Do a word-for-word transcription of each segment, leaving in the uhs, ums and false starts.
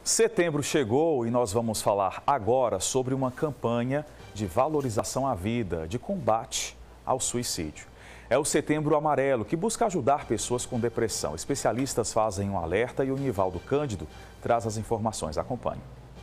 Setembro chegou e nós vamos falar agora sobre uma campanha de valorização à vida, de combate ao suicídio. É o Setembro Amarelo, que busca ajudar pessoas com depressão. Especialistas fazem um alerta e o Nivaldo Cândido traz as informações. Acompanhe.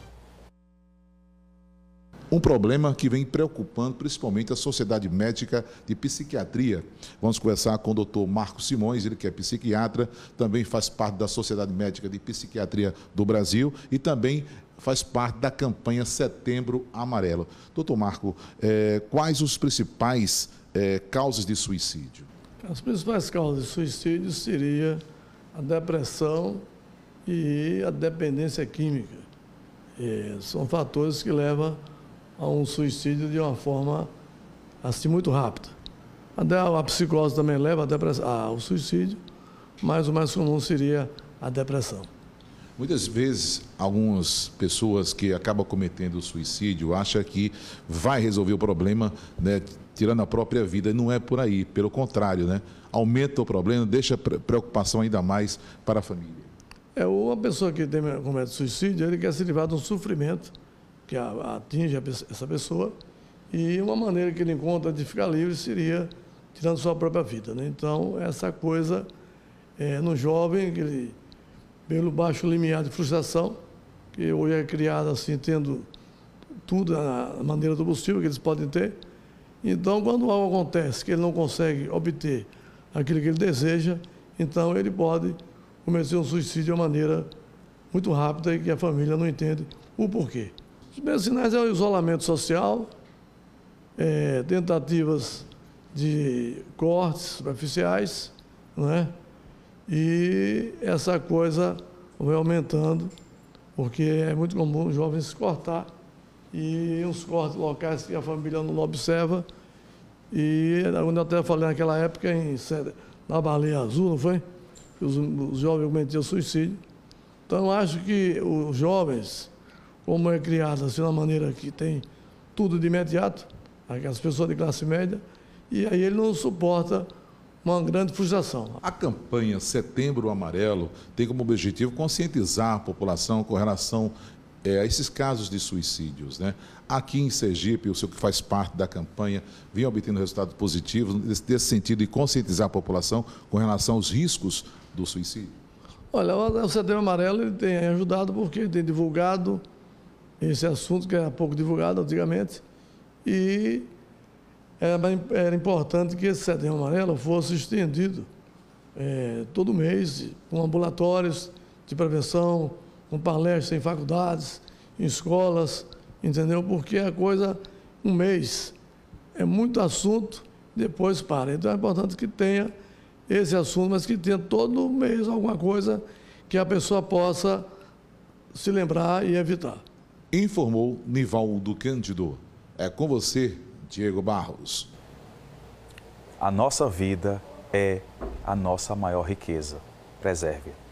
Um problema que vem preocupando principalmente a Sociedade Médica de Psiquiatria. Vamos conversar com o doutor Marcos Simões, ele que é psiquiatra, também faz parte da Sociedade Médica de Psiquiatria do Brasil e também faz parte da campanha Setembro Amarelo. Doutor Marco, eh, quais os principais eh, causas de suicídio? As principais causas de suicídio seria a depressão e a dependência química. Eh, são fatores que levam a um suicídio de uma forma assim muito rápida. A psicose também leva a depressão, ao suicídio, mas o mais comum seria a depressão. Muitas vezes, algumas pessoas que acabam cometendo o suicídio acham que vai resolver o problema, né, tirando a própria vida. Não é por aí, pelo contrário, né? Aumenta o problema, deixa a preocupação ainda mais para a família. É, uma pessoa que tem, comete suicídio, ele quer se livrar de um sofrimento que atinge essa pessoa, e uma maneira que ele encontra de ficar livre seria tirando sua própria vida, né? Então, essa coisa é, no jovem, que ele, pelo baixo limiar de frustração, que hoje é criado assim, tendo tudo a maneira do possível que eles podem ter. Então, quando algo acontece que ele não consegue obter aquilo que ele deseja, então ele pode cometer um suicídio de uma maneira muito rápida e que a família não entende o porquê. Os primeiros sinais é o isolamento social, é, tentativas de cortes superficiais, não é? E essa coisa vai aumentando, porque é muito comum os jovens se cortar, e uns cortes locais que a família não observa. E onde eu até falei naquela época, em, na Baleia Azul, não foi? Os, os jovens cometiam suicídio. Então, eu acho que os jovens, como é criado assim, de uma maneira que tem tudo de imediato, aquelas pessoas de classe média, e aí ele não suporta uma grande frustração. A campanha Setembro Amarelo tem como objetivo conscientizar a população com relação é, a esses casos de suicídios, né? Aqui em Sergipe, o senhor que faz parte da campanha, vem obtendo resultados positivos nesse sentido de conscientizar a população com relação aos riscos do suicídio? Olha, o Setembro Amarelo ele tem ajudado porque tem divulgado esse assunto que era pouco divulgado antigamente, e era, era importante que esse Setembro Amarelo fosse estendido é, todo mês, com ambulatórios de prevenção, com palestras em faculdades, em escolas, entendeu? Porque a coisa, um mês, é muito assunto, depois para. Então é importante que tenha esse assunto, mas que tenha todo mês alguma coisa que a pessoa possa se lembrar e evitar. Informou Nivaldo Cândido. É com você, Diego Barros. A nossa vida é a nossa maior riqueza. Preserve-a.